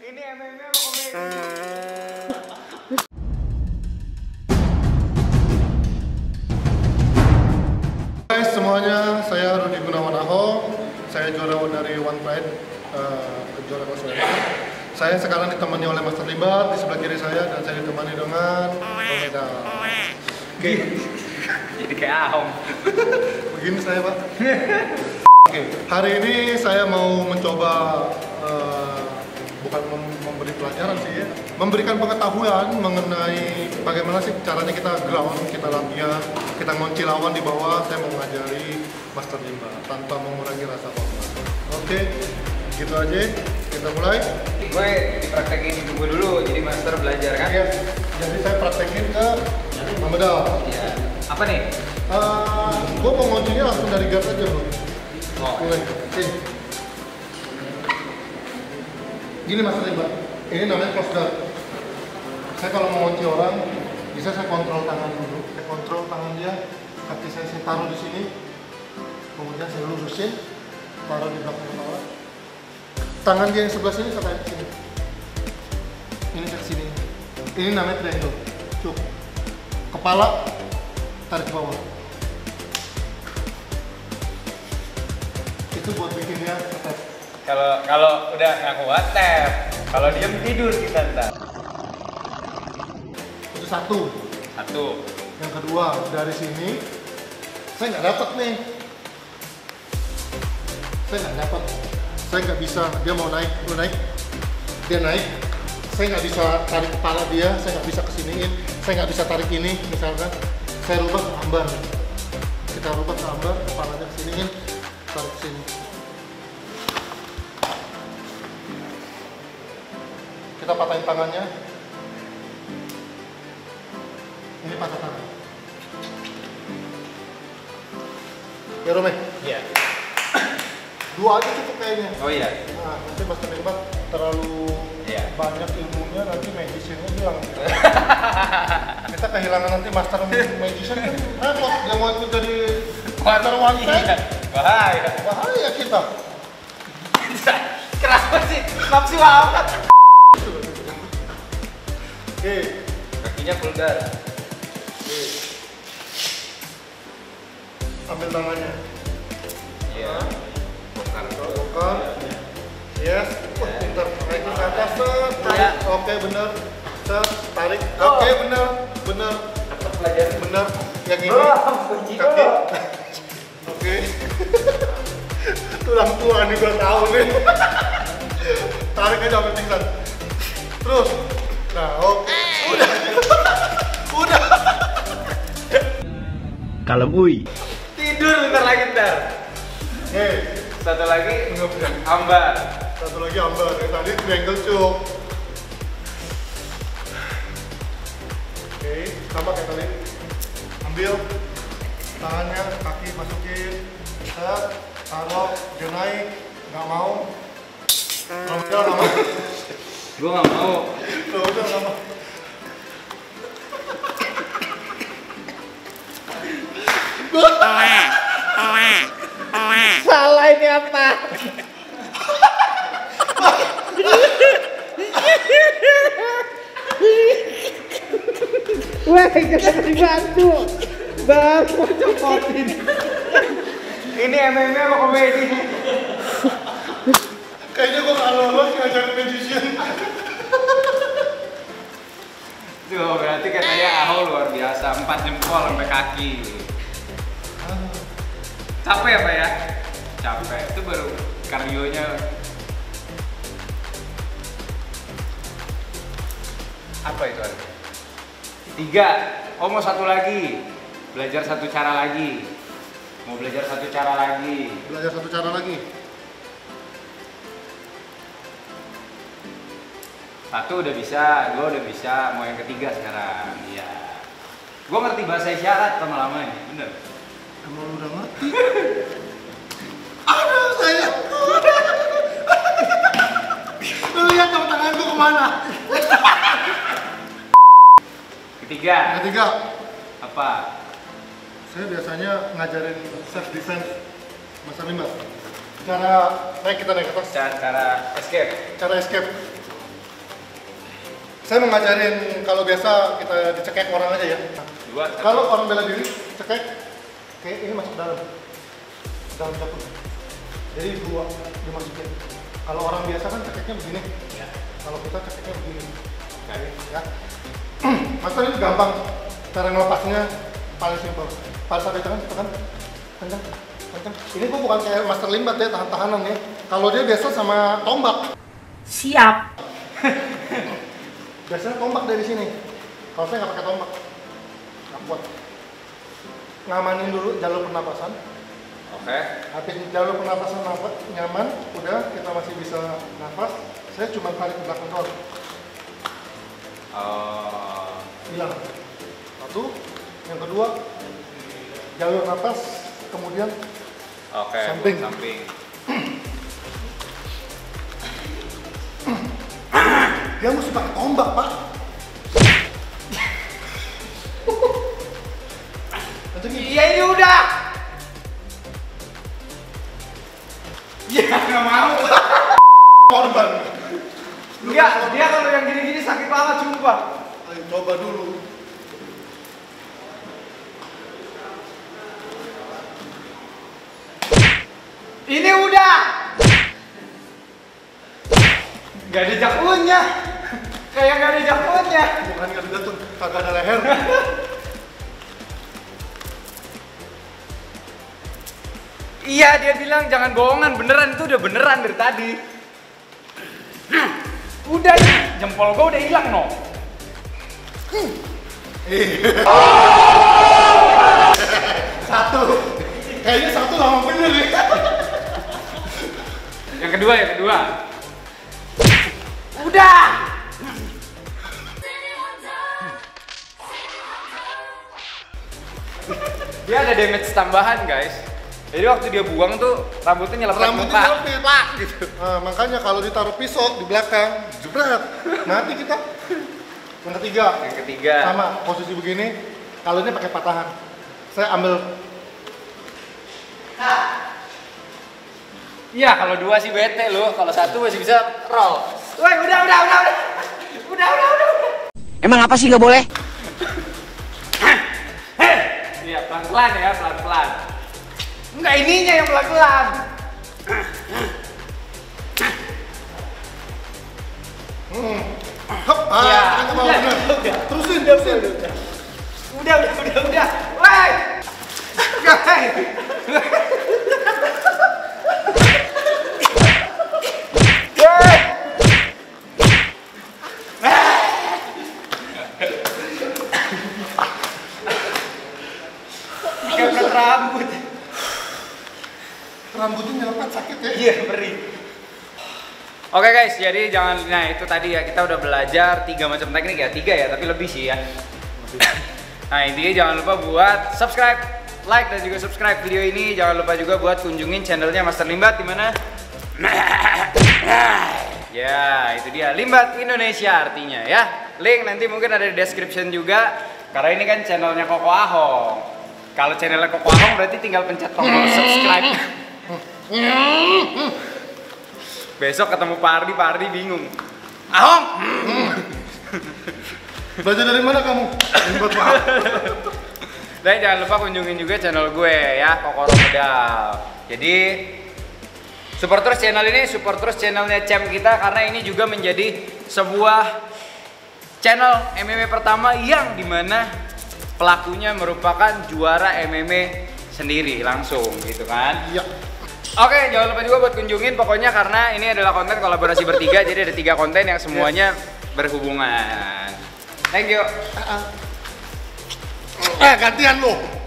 Ini MMA apa komedi? Hai semuanya, saya Rudi Gunawan Ahok. Saya juara dari One Pride, juara kelas WM. Saya sekarang ditemani oleh Master Libat di sebelah kiri saya, dan saya ditemani dengan Omeda. Oke. Jadi kayak Ahong. Begini saya, Pak. Oke, hari ini saya mau mencoba bukan memberi pelajaran sih ya, memberikan pengetahuan mengenai bagaimana sih caranya kita ground, kita latihan, kita ngunci lawan di bawah. Saya mau mengajari Master Limba tanpa mengurangi rasa hormat. Oke, gitu aja. Kita mulai. Gue dipraktekin gue dulu, jadi master belajar kan? Iya. Jadi saya praktekin ke Mamedal. Iya. Apa nih? Gue mau nguncinya langsung dari guard aja bro. Oh. Mulai. Sini. Gini Mas Limba, ini namanya close guard. Saya kalau mau ngunci orang, bisa saya kontrol tangan dulu. Saya kontrol tangan dia, kaki saya taruh di sini, kemudian saya lurusin, taruh di belakang kepala. Tangan dia yang sebelah sini, saya tarik ke sini. Ini ke sini. Ini namanya triangle. Cuk. Kepala, tarik ke bawah. Itu buat bikin dia tetap. Kalau udah nggak kuat tap, kalau diem tidur kita ntar. Itu satu. Yang kedua, dari sini saya nggak dapat nih. Saya nggak bisa. Dia mau naik, dia naik. Saya nggak bisa tarik kepala dia. Saya nggak bisa kesiniin. Saya nggak bisa tarik ini, misalkan. Saya rubah ke ambar. Kita rubah ke ambar, kepalanya kesiniin, tarik kesini. Kita patahin tangannya. Ini patah tangan. Ya Rome? Iya. Dua aja cukup kayaknya. Oh iya. Nah, nanti Master Limbat terlalu banyak ilmunya, nanti magiciannya hilang. Kita kehilangan nanti Master Magician kan repot. Yang mau ikut jadi Master One Pride. Bahaya kita. Kenapa sih? Nafsu amat. Oke. Kakinya vulgar. Oke. Ambil tangannya. Iya. Bongkar. Yes. Wah, pintar. Naikin ke atas, tarik. Oke, benar. Tarik. Oke, benar. Benar. Yang ini. Kaki. Oke. Tulang tua nih gua tahu nih. Tarik aja sampai pingsan. Terus. Nah, oke. Udah. Kalem uy. Tidur bentar lagi ntar. Oke. Satu lagi ngebrang ambar. Satu lagi ambar. Yang tadi triangle cuk. Oke, sama kayak tadi. Ambil tangannya, kaki masukin. Taruh, dia naik. Nggak mau. Udah nggak mau. Gue nggak mau. Udah nggak mau. Salah ini apa? Wah, kita dibantu. Bang, mau copotin. Ini MMA apa komedi? Kayaknya gua nggak lolos ngajarin magician. Tuh, berarti katanya Ahok luar biasa, 4 jempol sampai kaki. Capek ya Pak ya? Capek, itu baru kardionya. Apa itu ada? 3. Oh mau satu lagi. Belajar satu cara lagi. Mau belajar satu cara lagi. Belajar satu cara lagi. Satu udah bisa, 2 udah bisa, mau yang ketiga sekarang. Iya. Gue ngerti bahasa isyarat lama-lama ini, bener. Emang udah mati. Aduh saya. Lu lihat dong tanganku kemana? Ketiga. Ketiga. Apa? Saya biasanya ngajarin self defense Mas Limbat. Cara naik, kita naik ke atas. Cara escape. Cara escape. Saya mau ngajarin kalau biasa kita dicekek orang aja ya. Dua. Kalau orang bela diri, cekek kayak ini masuk dalam satu. Jadi dua dimasukin. Kalau orang biasa kan cekeknya begini. Ya. Kalau kita cekeknya begini. Oke. Ya. Master ini gampang. Cara ngelepasnya paling simpel. Pada saat itu kan tekan, kencang. Ini gua bukan kayak Master Limbat ya, tahan-tahanan ya. Kalau dia biasa sama tombak. Siap. Biasanya tombak dari sini. Kalau saya nggak pakai tombak, nggak kuat. Ngamanin dulu jalur pernapasan. Oke. Habis jalur pernapasan nyaman, udah kita masih bisa nafas. Saya cuma tarik ke belakang doang. Hilang. Satu. Yang kedua, jalur nafas, kemudian Oke. samping. Dia mesti pakai tombak, Pak. Iya ini udah. Ya nggak mau. Korban. Enggak, dia kalau yang gini-gini sakit banget sumpah. Ayo coba dulu. Ini udah. Gak ada jakunnya. Kayak gak ada jakunnya. Bukan nggak jatuh, kagak ada leher. Iya dia bilang jangan bohongan, beneran itu udah beneran dari tadi. Udah nih, jempol gua udah hilang no. Satu. Kayaknya satu lama bener nih. Yang kedua. Udah. Dia ada damage tambahan guys. Jadi waktu dia buang tuh rambutnya nyelapet Rambutnya muka. nyelapet. Plak, gitu. Nah, makanya kalau ditaruh pisau di belakang, jebret, mati kita. Yang ketiga, sama posisi begini, kalau ini pakai patahan. Saya ambil. Iya kalau dua sih bete loh, kalau satu masih bisa roll. Woi udah. Emang apa sih nggak boleh? Iya pelan-pelan ya, pelan-pelan. Enggak ininya yang pelan-pelan. Hop, Iya. tangan ke bawah, Udah. bener. Terusin. Udah. Woi. Gapret rambut. Rambutnya nyelepet sakit ya. Iya, beri. Oke guys, jadi jangan, nah itu tadi ya kita udah belajar 3 macam teknik ya, 3 ya, tapi lebih sih ya. Nah intinya jangan lupa buat subscribe, like dan juga subscribe video ini. Jangan lupa juga buat kunjungin channelnya Master Limbat di mana? Ya itu dia Limbat Indonesia artinya ya. Link nanti mungkin ada di description juga. Karena ini kan channelnya Koko Ahong. Kalau channelnya Koko Ahong berarti tinggal pencet tombol subscribe. Besok ketemu Pak Ardi bingung. Ahong. Belajar dari mana kamu? Limbat banget. Dan jangan lupa kunjungin juga channel gue ya, Kokoro Pedal. Jadi support terus channel ini, support terus channelnya Cem kita karena ini juga menjadi sebuah channel MMA pertama yang dimana pelakunya merupakan juara MMA sendiri langsung gitu kan. Iya. Oke, jangan lupa juga buat kunjungin pokoknya karena ini adalah konten kolaborasi bertiga jadi ada 3 konten yang semuanya berhubungan. Thank you. Gantian lo.